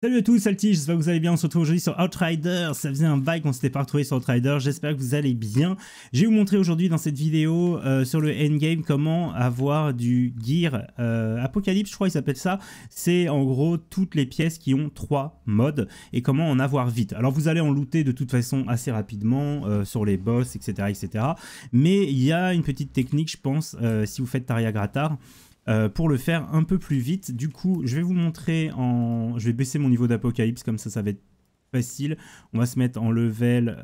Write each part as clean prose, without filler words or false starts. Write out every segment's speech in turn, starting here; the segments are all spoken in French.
Salut à tous, Salty, j'espère que vous allez bien. On se retrouve aujourd'hui sur Outriders. Ça faisait un bail qu'on s'était pas retrouvé sur Outriders. J'espère que vous allez bien. Je vais vous montrer aujourd'hui dans cette vidéo sur le endgame comment avoir du gear Apocalypse, je crois qu'il s'appelle ça. C'est en gros toutes les pièces qui ont 3 modes et comment en avoir vite. Alors vous allez en looter de toute façon assez rapidement sur les boss, etc., etc. Mais il y a une petite technique, je pense, si vous faites Taria Gratar. Pour le faire un peu plus vite. Du coup, je vais vous montrer en... Je vais baisser mon niveau d'Apocalypse, comme ça va être facile. On va se mettre en level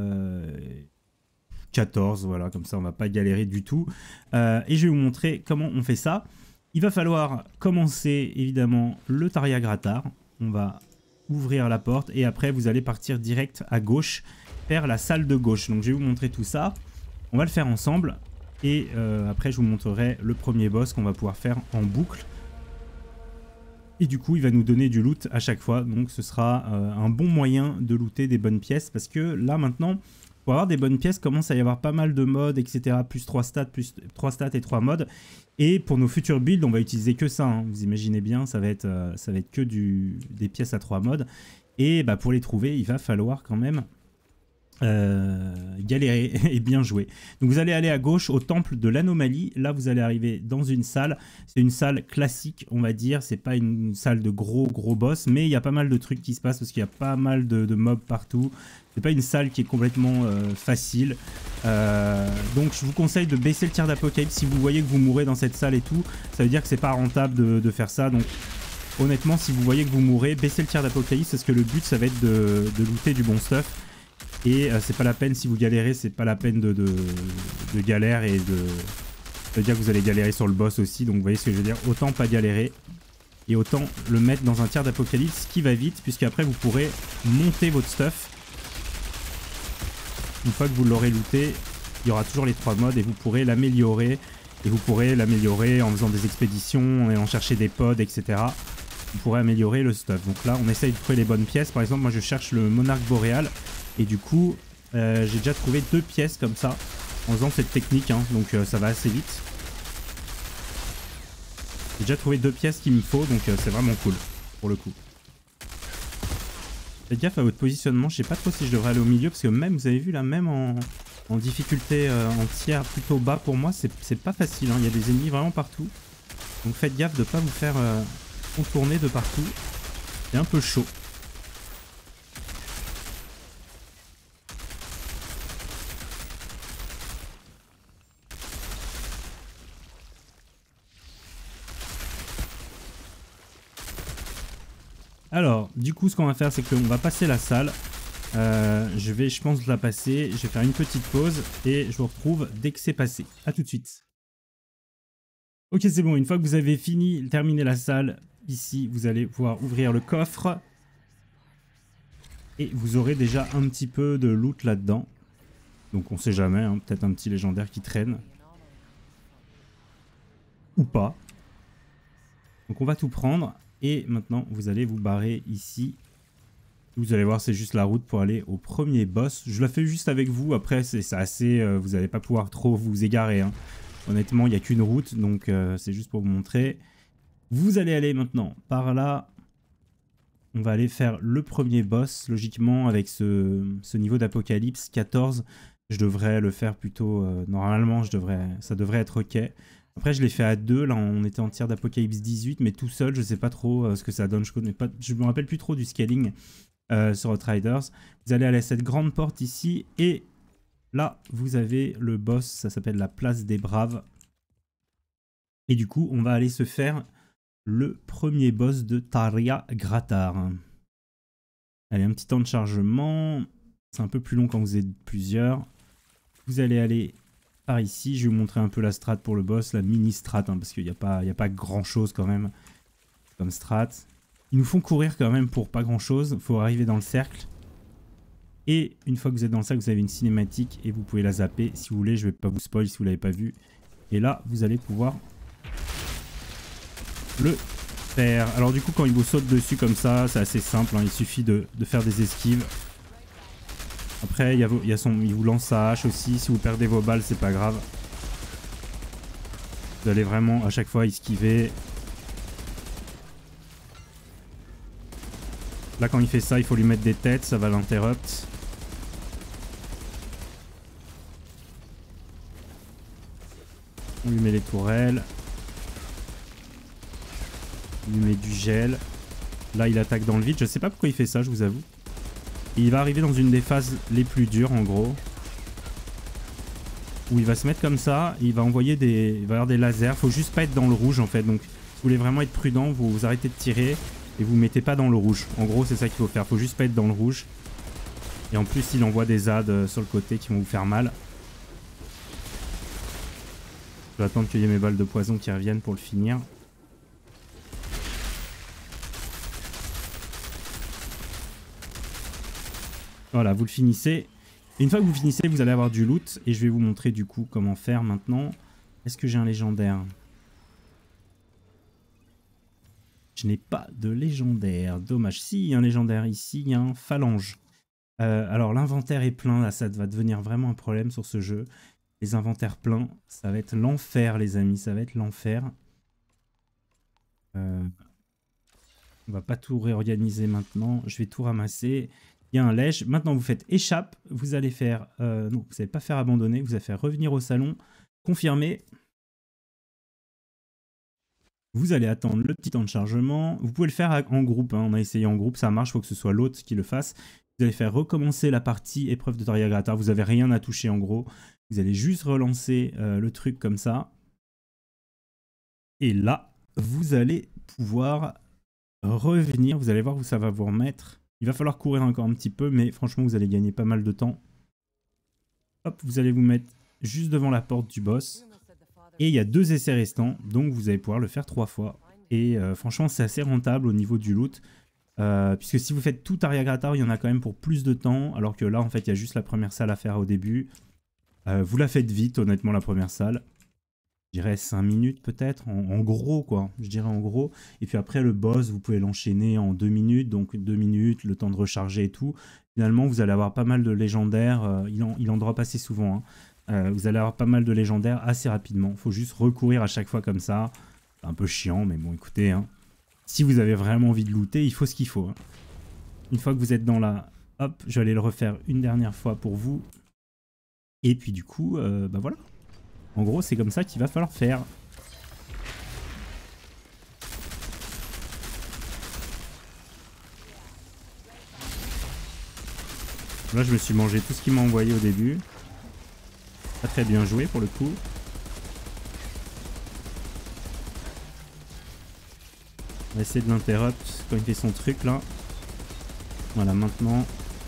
14, voilà, comme ça on va pas galérer du tout. Et je vais vous montrer comment on fait ça. Il va falloir commencer évidemment le Taria Gratar. On va ouvrir la porte et après vous allez partir direct à gauche vers la salle de gauche. Donc je vais vous montrer tout ça. On va le faire ensemble. Et après je vous montrerai le premier boss qu'on va pouvoir faire en boucle. Et du coup il va nous donner du loot à chaque fois. Donc ce sera un bon moyen de looter des bonnes pièces. Parce que là maintenant, pour avoir des bonnes pièces, commence à y avoir pas mal de modes, etc. Plus 3 stats et 3 modes. Et pour nos futurs builds, on va utiliser que ça. Hein. Vous imaginez bien, ça va être que des pièces à 3 modes. Et bah, pour les trouver, il va falloir quand même... galérer et bien jouer. Donc vous allez aller à gauche au temple de l'anomalie. Là vous allez arriver dans une salle. C'est une salle classique on va dire. C'est pas une salle de gros boss, mais il y a pas mal de trucs qui se passent parce qu'il y a pas mal de mobs partout. C'est pas une salle qui est complètement facile. Donc je vous conseille de baisser le tir d'Apocalypse si vous voyez que vous mourrez dans cette salle et tout. Ça veut dire que c'est pas rentable de faire ça. Donc honnêtement si vous voyez que vous mourrez, baissez le tir d'Apocalypse parce que le but ça va être de looter du bon stuff. Et c'est pas la peine, si vous galérez, c'est pas la peine de galère et ça veut dire que vous allez galérer sur le boss aussi. Donc vous voyez ce que je veux dire, autant pas galérer et autant le mettre dans un tir d'Apocalypse qui va vite, puisque après vous pourrez monter votre stuff. Une fois que vous l'aurez looté, il y aura toujours les 3 modes et vous pourrez l'améliorer. Et vous pourrez l'améliorer en faisant des expéditions et en chercher des pods, etc. Vous pourrez améliorer le stuff. Donc là, on essaye de trouver les bonnes pièces. Par exemple, moi je cherche le monarque boréal. Et du coup, j'ai déjà trouvé 2 pièces comme ça, en faisant cette technique, hein, donc ça va assez vite. J'ai déjà trouvé 2 pièces qu'il me faut, donc c'est vraiment cool, pour le coup. Faites gaffe à votre positionnement, je sais pas trop si je devrais aller au milieu, parce que même, vous avez vu là, même en difficulté en tiers plutôt bas, pour moi, c'est pas facile, hein, il y a des ennemis vraiment partout. Donc faites gaffe de ne pas vous faire contourner de partout, c'est un peu chaud. Alors, du coup, ce qu'on va faire, c'est qu'on va passer la salle. Je pense, la passer. Je vais faire une petite pause et je vous retrouve dès que c'est passé. A tout de suite. Ok, c'est bon. Une fois que vous avez terminé la salle, ici, vous allez pouvoir ouvrir le coffre. Et vous aurez déjà un petit peu de loot là-dedans. Donc, on sait jamais. Hein, peut-être un petit légendaire qui traîne. Ou pas. Donc, on va tout prendre. Et maintenant, vous allez vous barrer ici. Vous allez voir, c'est juste la route pour aller au premier boss. Je la fais juste avec vous. Après, c'est assez... vous n'allez pas pouvoir trop vous égarer. Hein. Honnêtement, il n'y a qu'une route. Donc, c'est juste pour vous montrer. Vous allez aller maintenant par là. On va aller faire le premier boss. Logiquement, avec ce niveau d'Apocalypse 14, je devrais le faire plutôt... normalement, ça devrait être OK. Après, je l'ai fait à 2, là on était en tir d'Apocalypse 18, mais tout seul, je sais pas trop ce que ça donne. Je me rappelle plus trop du scaling sur Outriders. Vous allez aller à cette grande porte ici, et là, vous avez le boss, ça s'appelle la place des braves. Et du coup, on va aller se faire le premier boss de Taria Gratar. Allez, un petit temps de chargement. C'est un peu plus long quand vous êtes plusieurs. Vous allez aller... par ici, je vais vous montrer un peu la strat pour le boss, la mini strat, hein, parce qu'il n'y a pas grand chose quand même comme strat. Ils nous font courir quand même pour pas grand chose, il faut arriver dans le cercle. Et une fois que vous êtes dans le cercle, vous avez une cinématique et vous pouvez la zapper si vous voulez, je vais pas vous spoil si vous l'avez pas vu. Et là, vous allez pouvoir le faire. Alors du coup, quand il vous saute dessus comme ça, c'est assez simple, hein, il suffit de faire des esquives. Après, il vous lance sa hache aussi. Si vous perdez vos balles, c'est pas grave. Vous allez vraiment à chaque fois esquiver. Là, quand il fait ça, il faut lui mettre des têtes, ça va l'interrupt. On lui met les tourelles. On lui met du gel. Là, il attaque dans le vide. Je sais pas pourquoi il fait ça, je vous avoue. Et il va arriver dans une des phases les plus dures, en gros. Où il va se mettre comme ça. Et il va envoyer des... Il va y avoir des lasers. Faut juste pas être dans le rouge, en fait. Donc, si vous voulez vraiment être prudent, vous arrêtez de tirer. Et vous mettez pas dans le rouge. En gros, c'est ça qu'il faut faire. Faut juste pas être dans le rouge. Et en plus, il envoie des ZAD sur le côté qui vont vous faire mal. Je vais attendre qu'il y ait mes balles de poison qui reviennent pour le finir. Voilà, vous le finissez. Et une fois que vous finissez, vous allez avoir du loot. Et je vais vous montrer du coup comment faire maintenant. Est-ce que j'ai un légendaire? Je n'ai pas de légendaire. Dommage. Si, il y a un légendaire ici. Il y a un phalange. Alors, l'inventaire est plein. Là, ça va devenir vraiment un problème sur ce jeu. Les inventaires pleins, ça va être l'enfer, les amis. Ça va être l'enfer. On va pas tout réorganiser maintenant. Je vais tout ramasser. Il y a un lège. Maintenant, vous faites échappe. Vous allez faire... non, vous n'allez pas faire abandonner. Vous allez faire revenir au salon. Confirmer. Vous allez attendre le petit temps de chargement. Vous pouvez le faire en groupe. Hein. On a essayé en groupe. Ça marche. Il faut que ce soit l'autre qui le fasse. Vous allez faire recommencer la partie épreuve de Taryagrata. Vous n'avez rien à toucher en gros. Vous allez juste relancer le truc comme ça. Et là, vous allez pouvoir revenir. Vous allez voir où ça va vous remettre. Il va falloir courir encore un petit peu, mais franchement, vous allez gagner pas mal de temps. Hop, vous allez vous mettre juste devant la porte du boss. Et il y a 2 essais restants, donc vous allez pouvoir le faire 3 fois. Et franchement, c'est assez rentable au niveau du loot. Puisque si vous faites tout Taryagrata, il y en a quand même pour plus de temps. Alors que là, en fait, il y a juste la première salle à faire au début. Vous la faites vite, honnêtement, la première salle. Je dirais 5 minutes peut-être, en gros quoi, je dirais en gros. Et puis après le boss, vous pouvez l'enchaîner en 2 minutes, donc 2 minutes, le temps de recharger et tout. Finalement, vous allez avoir pas mal de légendaires, il en drop assez souvent. Hein. Vous allez avoir pas mal de légendaires assez rapidement. Il faut juste recourir à chaque fois comme ça. C'est un peu chiant, mais bon écoutez, hein. Si vous avez vraiment envie de looter, il faut ce qu'il faut. Hein. Une fois que vous êtes dans la... Hop, je vais aller le refaire une dernière fois pour vous. Et puis du coup, bah voilà. En gros, c'est comme ça qu'il va falloir faire. Là, je me suis mangé tout ce qu'il m'a envoyé au début. Pas très bien joué pour le coup. On va essayer de l'interrupt quand il fait son truc là. Voilà, maintenant.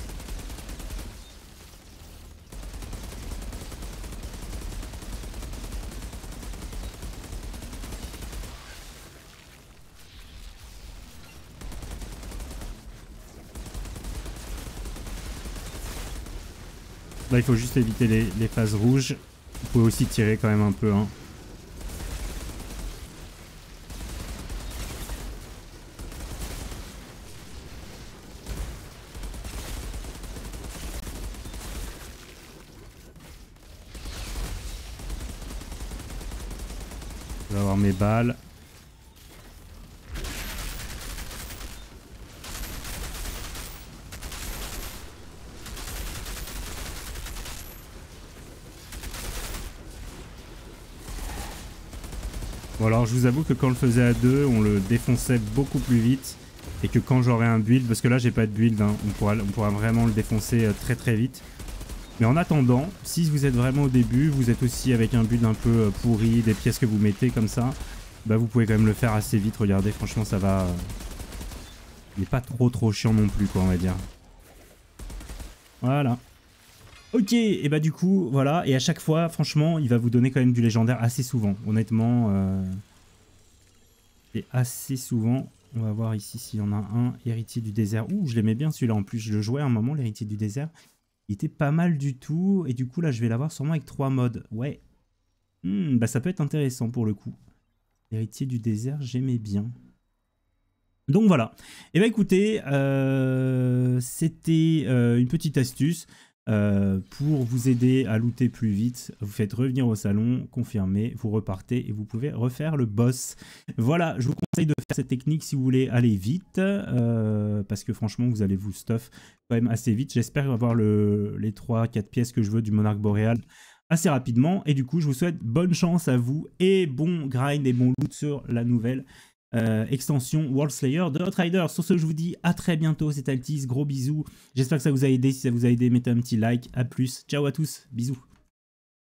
Là, il faut juste éviter les phases rouges. Vous pouvez aussi tirer quand même un peu. Hein. Je vais avoir mes balles. Bon alors je vous avoue que quand on le faisait à 2, on le défonçait beaucoup plus vite. Et que quand j'aurai un build, parce que là j'ai pas de build, hein, on pourra vraiment le défoncer très très vite. Mais en attendant, si vous êtes vraiment au début, vous êtes aussi avec un build un peu pourri, des pièces que vous mettez comme ça, bah vous pouvez quand même le faire assez vite, regardez, franchement ça va... Il n'est pas trop chiant non plus quoi on va dire. Voilà. Ok, et bah du coup, voilà, et à chaque fois, franchement, il va vous donner quand même du légendaire assez souvent, honnêtement. Et assez souvent, on va voir ici s'il y en a un, héritier du désert. Ouh, je l'aimais bien celui-là, en plus je le jouais à un moment, l'héritier du désert. Il était pas mal du tout, et du coup là je vais l'avoir sûrement avec 3 modes, ouais. Bah ça peut être intéressant pour le coup. L'héritier du désert, j'aimais bien. Donc voilà, et bah écoutez, c'était une petite astuce. pour vous aider à looter plus vite. Vous faites revenir au salon, confirmez, vous repartez et vous pouvez refaire le boss. Voilà, je vous conseille de faire cette technique si vous voulez aller vite, parce que franchement vous allez vous stuff quand même assez vite. J'espère avoir les 3-4 pièces que je veux du monarque boréal assez rapidement, et du coup je vous souhaite bonne chance à vous et bon grind et bon loot sur la nouvelle extension World Slayer de Outriders. Sur ce, je vous dis à très bientôt, c'est Altis, gros bisous, j'espère que ça vous a aidé. Si ça vous a aidé, mettez un petit like, à plus, ciao à tous, bisous.